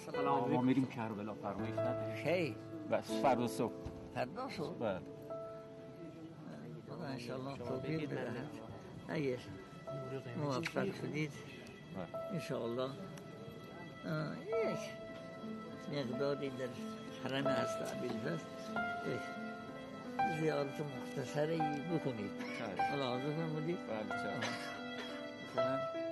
سلام ما میریم کربلا فرمایش نداری؟ کی؟ بس فردا صبح. فردا صبح؟ بله. خدا انشالله توفیق بدهد. اگر موفق شدید انشالله یک مقداری در حرم هست ابوالفضل یک زیارت مختصری بکنید. حالا حاضر فرمودید؟ بله. مثلا